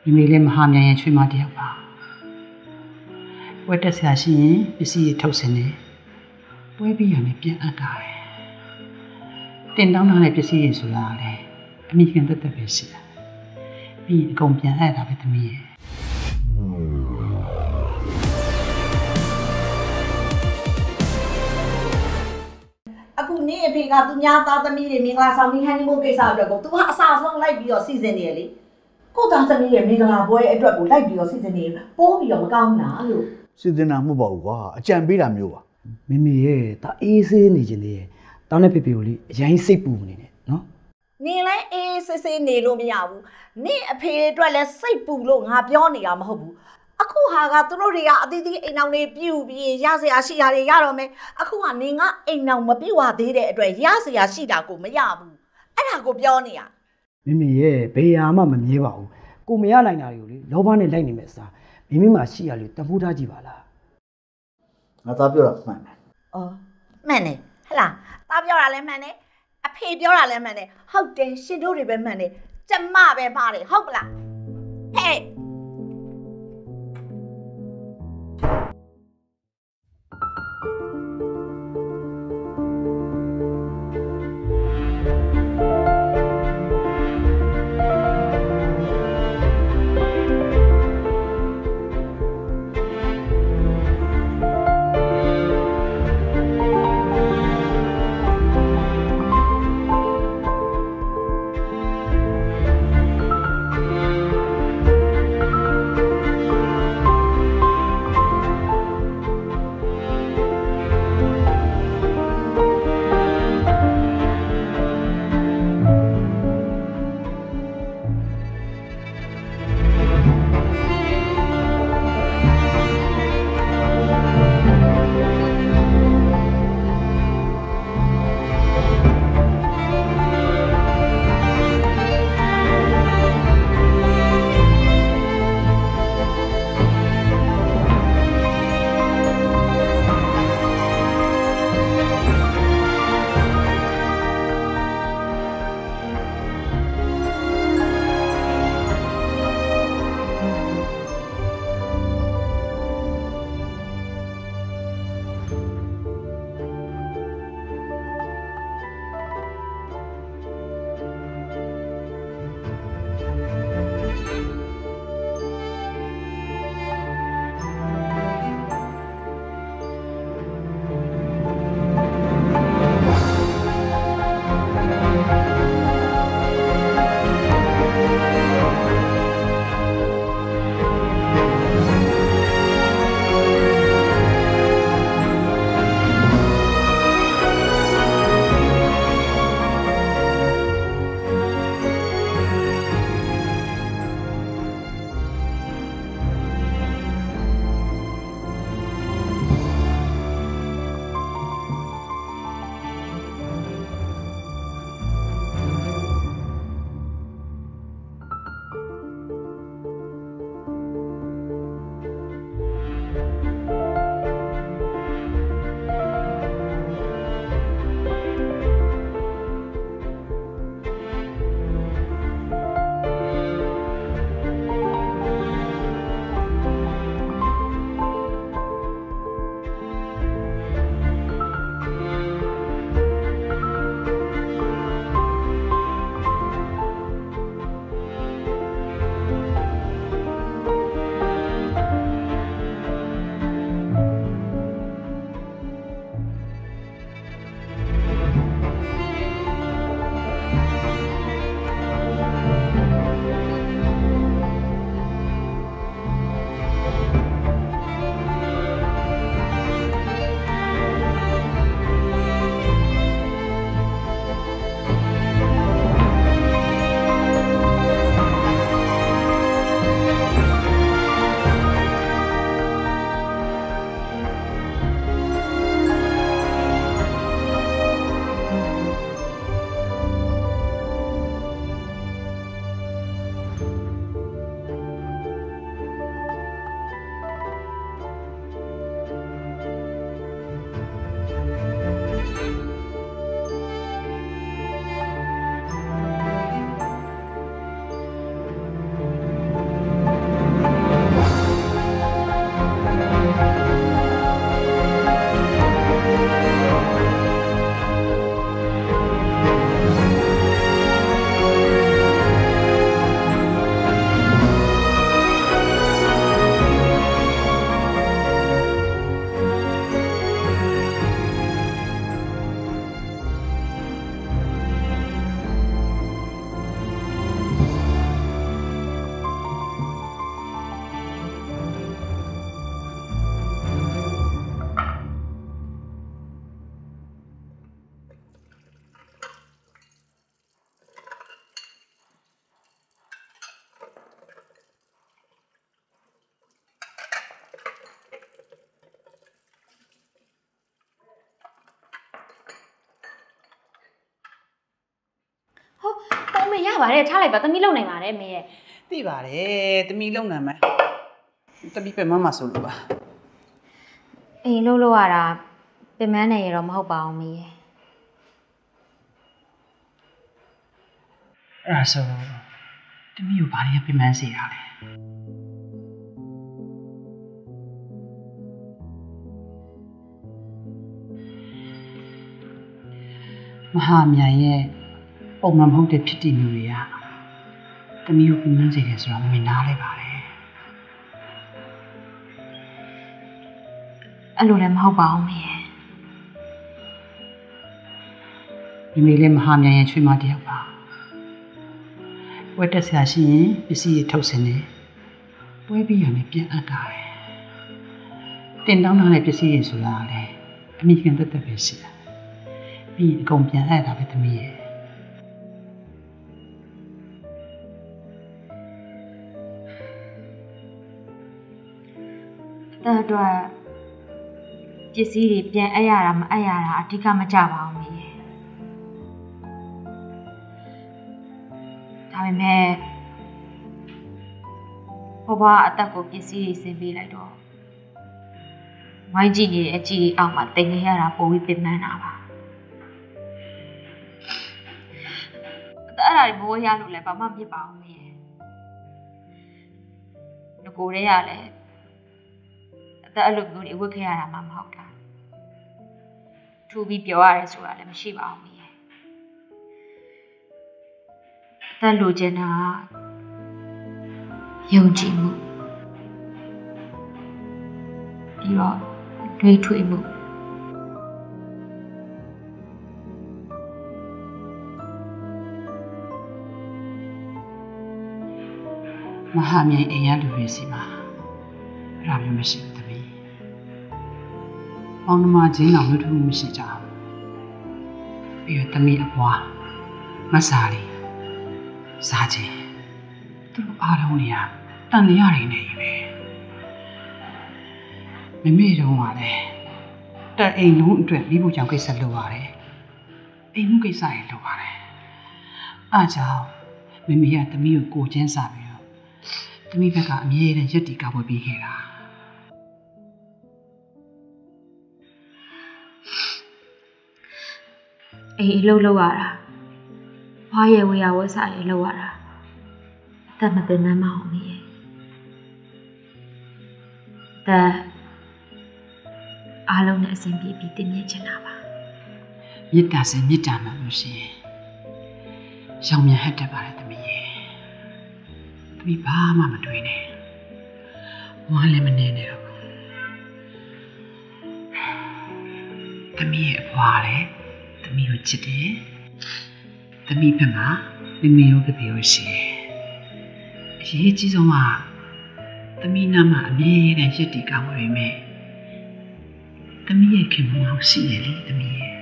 မိမိလေးမဟာမြန်ရင်ချွေးမတယောက်ပါပွဲတက်ဆရာရှိရင်ပစ္စည်းထုတ်စင်နေပွဲပြီးရမယ်ပြန်အပ်တာပဲတင်တောင်းထားတဲ့ပစ္စည်းတွေဆိုတာလေအမိခင်တက်ပဲရှိတာပြီးအကုန်ပြန်အပ်တာပဲသမီးရဲ့အခုနေ့အဖေကသူများသားသမီးတွေမင်္ဂလာဆောင်ပြီးဟန်နီမူးကိစ္စအတွက်ကိုသူကအစားဆုံးလိုက်ပြီးတော့စီစဉ်နေရလေကိုသားသမီးရဲ့မင်္ဂလာပွဲအတွက်ကိုလိုက်ပြီးတော့စီစဉ်နေပိုးပြီးတော့မကောင်းလားလို့စီစဉ်တာမဟုတ်ပါဘူးကွာအကြံပေးတာမျိုးပါမေမေရဲ့ဒါအေးဆေးနေခြင်းလေးရဲ့တောင်းတဲ့ဖေဖေကိုလေအရင်စိတ်ပူနေတယ်နော်နေလဲအေးဆေးဆေးနေလို့မရဘူးနေအဖေအတွက်လဲစိတ်ပူလို့ငါပြောနေတာမဟုတ်ဘူးအခုဟာကသူတို့တွေကအသီးသီးအိမ်အောင်တွေပြူပြီးရစရာရှိတာတွေရတော့မယ်အခုကနေငါအိမ်အောင်မပြူရသေးတဲ့အတွက်ရစရာရှိတာကိုမရဘူးအဲ့ဒါကိုပြောနေတာမေမေရဲ့ဘယ်ဟာမှမမြဲပါဘူးကိုမရနိုင်တာတွေကိုလေလောဘနဲ့လိုက်နေမယ်စားမိမိမှာရှိရလေတပူးထားကြည့်ပါလားငါသားပြောတာမှန်တယ်အော်မှန်တယ်ဟလားသားပြောတာလည်းမှန်တယ်အဖေပြောတာလည်းမှန်တယ်ဟုတ်တယ်ရှင်တို့တွေပဲမှန်တယ်ကျမပဲမှားတယ်ဟုတ်ပလားဟဲ့ပါတယ်ထားလိုက်ပါသမီးလုံနိုင်ပါတယ်မေရဲ့သိပါတယ်တမီလုံနိုင်မယ်တမီပဲမမဆိုလို့ပါအိမ်လို့ရတာပင်မနေရတော့မဟုတ်ပါဘူးမေရဲ့အဲ့ဒါဆိုတမီကိုဘာလို့ပြင်ပန်းစေရလဲမဟာမြိုင်ရဲ့ပုံမှန်မဟုတ်တဲ့ဖြစ်တည်မှုတွေကတမီကိုပြင်ပန်းစေတယ်ဆိုတော့မင်းနားလဲပါတယ်အဲ့လိုလည်းမဟုတ်ပါဘူးမေရဲ့မိမိလည်းမဟာမြိုင်ရဲ့ချွေးမတယောက်ပါဝတ်တက်ဆရာရှိရင်ပစ္စည်းတွေထုတ်စင်တယ်ပွဲပြီးရမယ်ပြန်အပ်တာပဲတင်တောင်းထားတဲ့ပစ္စည်းတွေဆိုတာလည်းအမိခင်တက်တက်ပဲရှိတာပြီးအကုန်ပြန်အပ်တာပဲသမီးရဲ့တဲ့အတွက်ပစ္စည်းတွေပြန်အပ်ရတာမအပ်ရတာအဓိကမကြပါဘူးမေရဲ့ဒါပေမဲ့ဘဘအသက်ကိုပစ္စည်းတွေဆင်းပေးလိုက်တော့ဝိုင်းကြည့်နေတဲ့အကြည့်အောက်မှာတင်နေရတာပိုပြီးပင်ပန်းတာပါအဲ့ဒါတွေဘိုးရလို့လည်းဘာမှမဖြစ်ပါဘူးမေရဲ့ငကိုတည်းရလဲအသက်အဲ့လိုမျိုးတွေဝတ်ခဲ့ရတာမှမဟုတ်တာထူပြီးပြောရတယ်ဆိုတာလည်းမရှိပါဘူးမေရဲ့အသက်လိုချင်တာယုံကြည်မှုပြီးတော့တွေးထွေးမှုမဟာမြိုင်အိမ်ရလူတွေစီမှာအဲ့ဒါမျိုးမရှိဘူးသမီး။ပေါင်းနှမချင်းတော်လွတ်ထမှုမရှိကြဘူး။ပြီးတော့သမီးအပွားမဆာလီစားချင်းသူတို့အားလုံးနေရတန်နေရတယ်နေပဲ။မမေတုံးကလည်းတဲ့အိမ်လုံးအတွက်မိဖို့ကြောင့်ကိစ္စလုပ်ရတယ်။အိမ်မှုကိစ္စတွေလုပ်ရတယ်။အားကြောင့်မမေကသမီးကိုချင်းစားပြီးသမီးဘက်ကအမြဲတမ်းရက်တီကာဝယ်ပေးခဲ့တာအေးလှုပ်ရတာဘာရဲ့ဝေယဝဲစားရဲ့လှုပ်ရတာတတ်မပင်မမအောင်မေးတဲ့အားလုံးနဲ့အဆင်ပြေပြီးတင်မြင့်ချင်တာပါမေတ္တာစင်မေတ္တာမှလို့ရှိရင်ရောင်မြန်ဟတ်တတ်ပါတယ်သမီးရဲ့သမီးဘာမှမတွေးနဲ့ဝမ်းလည်းမနေနဲ့တော့သမီးရဲ့အဖွာလည်းသမီးကိုချစ်တယ်သမီးဘက်မှာမမေရောပြပြရောရှိတယ်အရေးကြီးဆုံးကသမီးနာမအမြဲတမ်းရက်တီကောင်းပါလိမ့်မယ်သမီးရဲ့ခင်မောင်ရှိရလေသမီးရဲ့